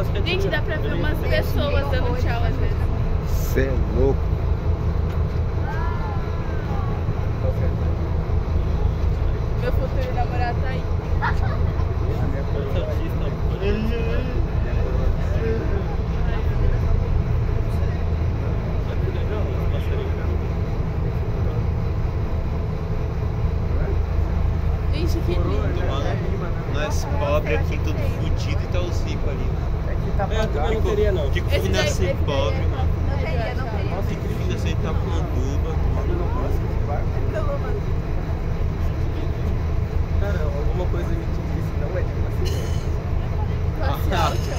Gente, dá pra ver umas pessoas dando tchau às vezes. Cê é louco. Meu futuro namorado tá aí. Gente, que lindo. Nós pobres aqui, tudo fudido e tá os ricos ali. Eu também não queria, não. Fico fim de ser pobre, mano. Fico fim de ser Itapuanduba. Cara, alguma coisa me disse, não é de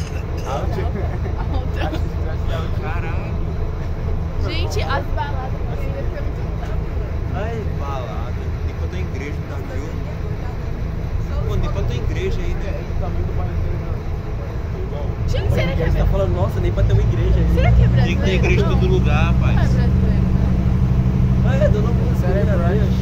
Alta. Caralho. Gente, as baladas também devem ser muito top. Ai, balada. Nem pra tua igreja, tá, viu? Pô, nem pra tua igreja aí, né? Gente, será que é Você tá falando, nossa, nem pra ter uma igreja aí. Será que é brasileiro? Tem que ter igreja em todo lugar, Não é rapaz. brasileiro. Ah, é, dona Música, é verdade.